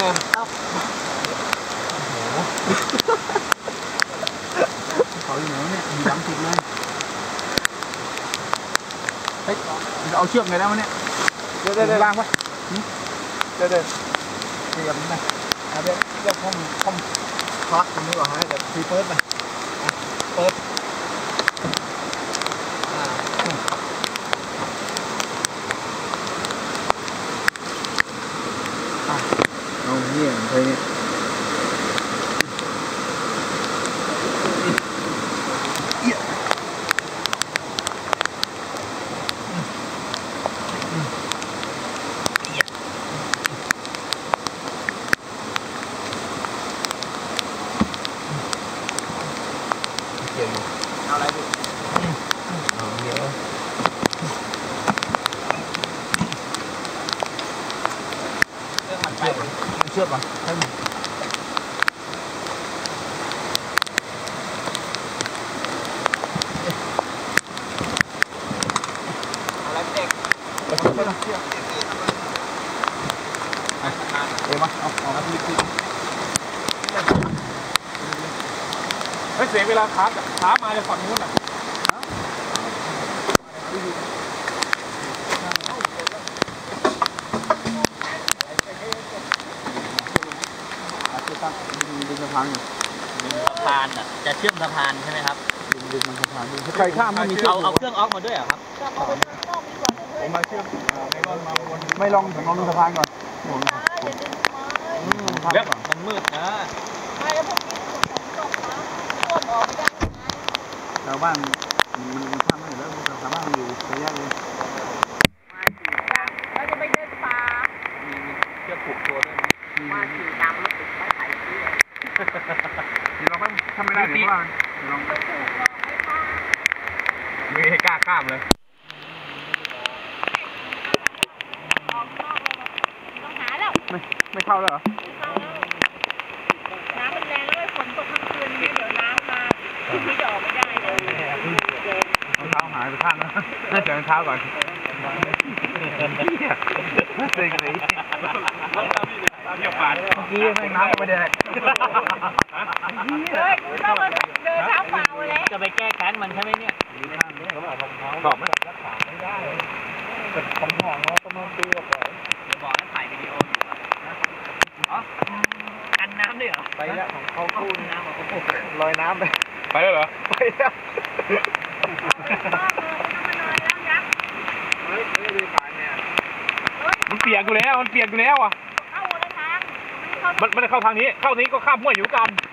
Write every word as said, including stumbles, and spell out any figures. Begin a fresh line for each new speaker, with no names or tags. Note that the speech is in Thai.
เอาโอ้โหเขาอยู่ไหนเนี่ยอยู่หลังติดเลยเฮ้ยเราเอาเชือกไงได้วะเนี่ยเดี๋ยวเดี๋ยวล่างปะเดี๋ยวเดี๋ยวเดี๋ยวนี้นะเดี๋ยวเดี๋ยวคอมคอมคลักตรงนี้ก่อนให้เดี๋ยวฟีเปิดไปเปิดเอาเนี่ยเคยเนี่ยเอาอะไรดิเอาเดี๋ยวเชือกมันไปเชือกก่อนให้มันอะไรเด็กเอาเชือกเชือกเดี๋ยวมาเอาเอามาลิขิต
เฮ้ยเสียเวลาขาขามาจากฝั่งนู้นอ่ะ
ดึงสะพาน
สะพานอ่ะจะเชื่อมสะพานใช่ไหมครับ
ดึงดึงมันสะพานดึงใครข้ามไม่มีเชือก
เอาเอาเครื่องออกมาด้วยเหรอครับ
ผมมาเชื่อมไม่ลองมาวน
ไม่ลองผมลองดึงสะพานก่อน
เล็บมันมืดนะ
ชาวบ้านมันข้ามไม่ได้แล้วชาวบ้านอยู่ระยะเลย
เราจะไปเดินป่า
มีเชือกผูกตัวด้วย
มาสีดำแล้วติดไม้ไผ่ที่เลย
เดี๋ยวเราไม่ทำไม่ได้เดี๋ยวว่าลอง
ไม่ถูกลองไม่ข้าม
มีให้กล้าข้ามเลย
ออกนอกเลยต้องหาแล้ว
ไม่ไม่เข้าแล้วเหรอ
น้ำมันแรงแล้วฝนตกทั้งคืนนี้เดี๋ยวน้ำมาที่จะออกไม่ได้เลย
รองเท้าหายไปข้างแล้วน่าจะรองเท้าก่อนเซ็งเลย
เที่ยวป่า
เมื่อกี้ให้น้ำไม่ได้
เฮ้ยคุณต้องเดินเท้าเปล่าเลย
จะไปแก้แค้นมันใช่ไหมเนี่ย
ตอบไหม
แต่ผมห่วงว่าต้องดูก่อน
บอกให้ถ่ายวิดีโออ๋อกันน้ำด้วยเหรอ
ไปแล้วของเขาคู่
น้ำของเขา
ลอยน้ำไป
ไปแล้วเหรอ
ไปแล้ว
มันเปียกอยู่แล้วมันเปียกอยู่แล้วอ่ะมันไม่ได้เข้าทางนี้เข้านี้ก็ข้ามห้วยอยู่กัน